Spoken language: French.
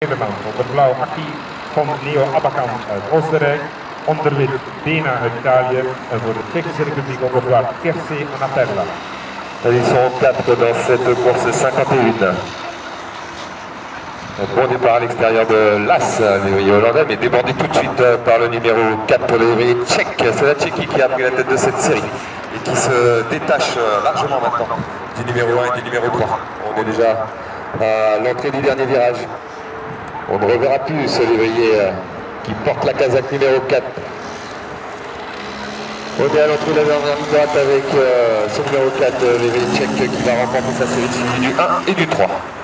Nederland. Onder blauw Aki van Neo Abakan uit Oostenrijk. Onder wit Dena uit Italië. En voor de Tsjechische Republiek onder zwart Kerse Anaperla. Ils sont 4 dans cette course 51. Un bon départ à l'extérieur de l'As, lévrier hollandais, mais débordé tout de suite par le numéro 4 pour le lévrier tchèque. C'est la Tchéquie qui a pris la tête de cette série et qui se détache largement maintenant du numéro 1 et du numéro 3. On est déjà à l'entrée du dernier virage. On ne reverra plus ce lévrier qui porte la casaque numéro 4. On est à l'entrée de la dernière ligne droite avec son numéro 4, lévrier tchèque, qui va remporter sa série du 1 et du 3.